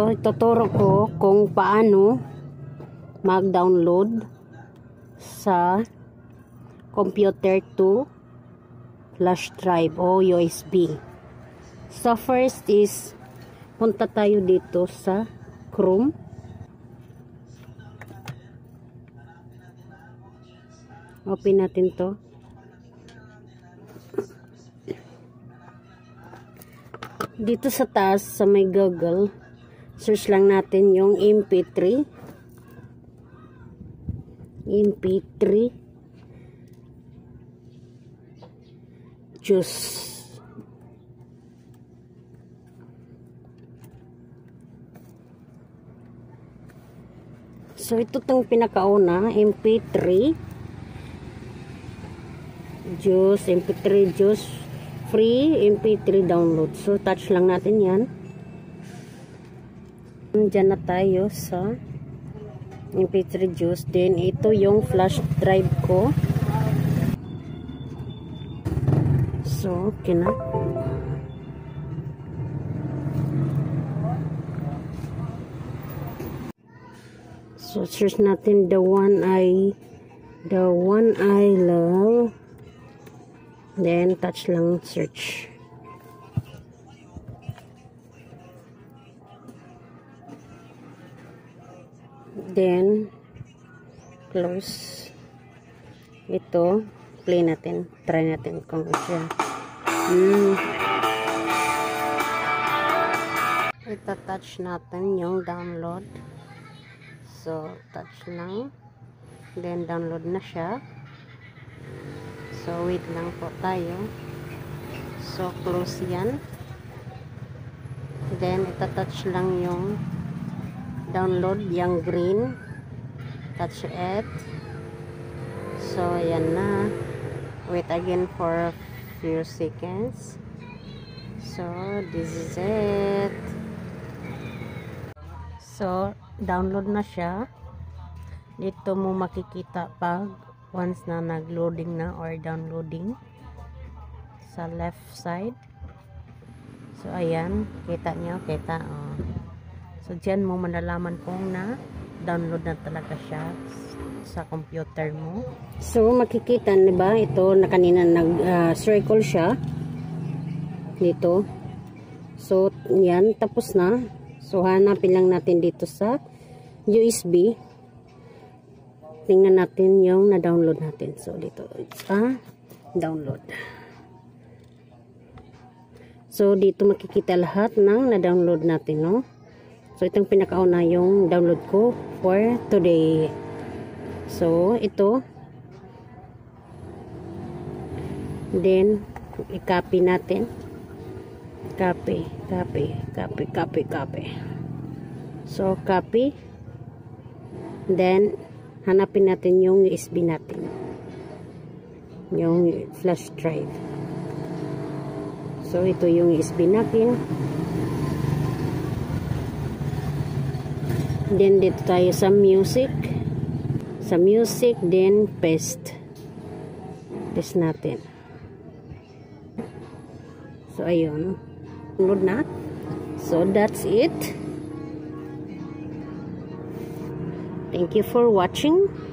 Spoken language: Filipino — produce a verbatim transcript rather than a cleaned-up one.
So, ituturo ko kung paano mag-download sa computer to flash drive o U S B. So, first is punta tayo dito sa Chrome. Open natin to. Dito sa taas, sa may Google, search lang natin yung M P three. M P three. Juice. So, ito tong pinakauna, M P three. Juice, M P three Juice. Free M P three download. So, touch lang natin yan. Diyan na tayo sa M P three Juice. Then, ito yung flash drive ko. So, okay na. So, search natin the one I the one I love. Then, touch lang search. Then, close. Ito, play natin. Try natin kung siya. Hmm. Ito, touch natin yung download. So, touch lang. Then, download na siya. So, wait lang po tayo. So, close yan. Then, itatouch lang yung download, yung green. Touch it. So, yan na. Wait again for a few seconds. So, this is it. So, download na siya. Dito mo makikita pag once na nag-loading na or downloading sa left side. So, ayan. Kita nyo. Kita. Oh. So, dyan mo malalaman kung na download na talaga siya sa computer mo. So, makikita, diba? Ito na kanina nag-circle uh, siya. Dito. So, yan. Tapos na. So, hanapin lang natin dito sa U S B. Tingnan natin yung na-download natin. So, dito. It's a download. So, dito makikita lahat ng na-download natin, no? So, itong pinakauna yung download ko for today. So, ito. Then, i-copy natin. Copy, copy, copy, copy, copy. So, copy. Then, hanapin natin yung U S B natin. Yung flash drive. So, ito yung U S B natin. Then, dito tayo sa music. Sa music, then paste. Paste natin. So, ayun. Download na. So, that's it. Thank you for watching.